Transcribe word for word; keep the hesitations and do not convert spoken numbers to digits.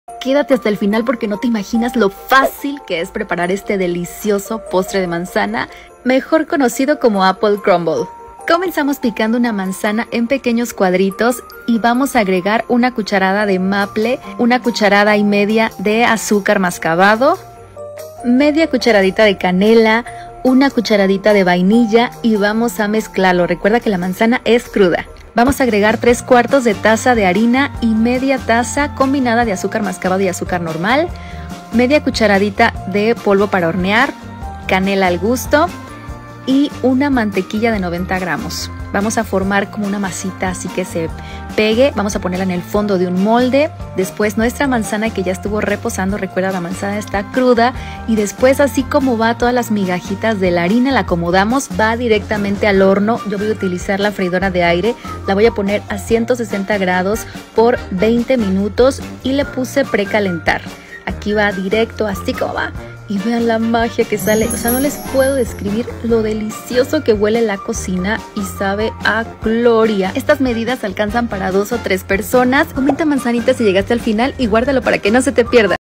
Quédate hasta el final porque no te imaginas lo fácil que es preparar este delicioso postre de manzana, mejor conocido como Apple Crumble. Comenzamos picando una manzana en pequeños cuadritos y vamos a agregar una cucharada de maple, una cucharada y media de azúcar mascabado, media cucharadita de canela, una cucharadita de vainilla y vamos a mezclarlo. Recuerda que la manzana es cruda. Vamos a agregar tres cuartos de taza de harina y media taza combinada de azúcar mascabado y azúcar normal, media cucharadita de polvo para hornear, canela al gusto y una mantequilla de noventa gramos. Vamos a formar como una masita así que se pegue. Vamos a ponerla en el fondo de un molde. Después nuestra manzana que ya estuvo reposando, recuerda la manzana está cruda. Y después así como va todas las migajitas de la harina, la acomodamos, va directamente al horno. Yo voy a utilizar la freidora de aire. La voy a poner a ciento sesenta grados por veinte minutos y le puse precalentar. Aquí va directo así como va. Y vean la magia que sale, o sea, no les puedo describir lo delicioso que huele la cocina y sabe a gloria. Estas medidas alcanzan para dos o tres personas. Comenta manzanita si llegaste al final y guárdalo para que no se te pierda.